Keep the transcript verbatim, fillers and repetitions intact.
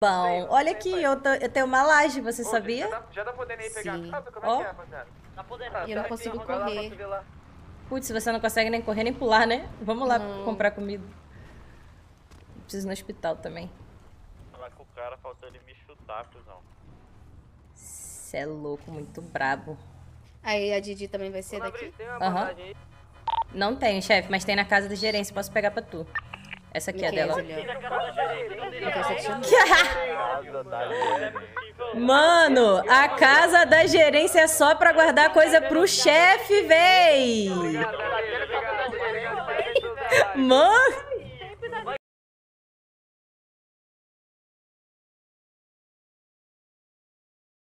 Bom, olha aqui, eu, tô, eu tenho uma laje, você Ô, sabia? Já dá, já dá podendo ir pegar Sim. a casa? Como Ó. é que é, rapaziada? Tá podendo. E eu não consigo Vai lá pra correr. tu ver lá. Putz, você não consegue nem correr nem pular, né? Vamos lá Não. comprar comida. Preciso ir no hospital também. Falar com o cara, faltou ele me chutar, cuzão. Cê é louco, muito brabo. Aí a Didi também vai ser Ô, daqui? Fabrício, tem uma Aham. bandagem aí? Não tenho, chefe, mas tem na casa da gerência, posso pegar pra tu. Essa aqui é Não quer, dela. Julião. Na cara da gerência, não Não quer ser tem. chamado. Casa da gerência. Mano, a casa da gerência é só pra guardar coisa pro chefe, véi! Mano!